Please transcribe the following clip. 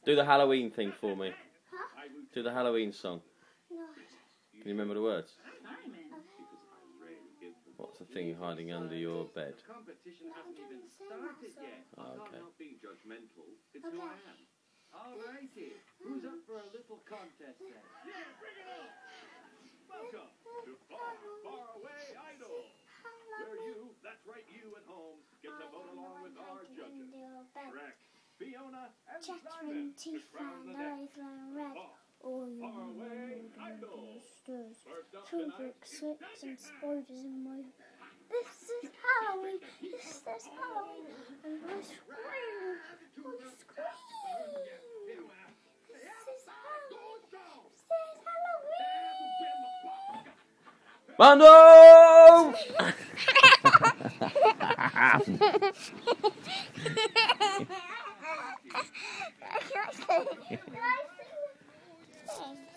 Do the Halloween thing for me. Huh? Do the Halloween song. No. Can you remember the words? Okay. What's the thing hiding under your bed? I haven't even seen that song. Oh, okay. Okay. Alrighty, who's up for a little contest then? Yeah, bring it on! Welcome to Far, Far Away Idol, where you, that's right, you at home, get to vote along with our judges. Shrek, Fiona, and Simon to crown the next Far Away Idol. First up tonight, Slips and spiders in my... This is Halloween! This is Halloween! And I scream! I scream! This is Halloween! This is Halloween! Bando! Can I sing?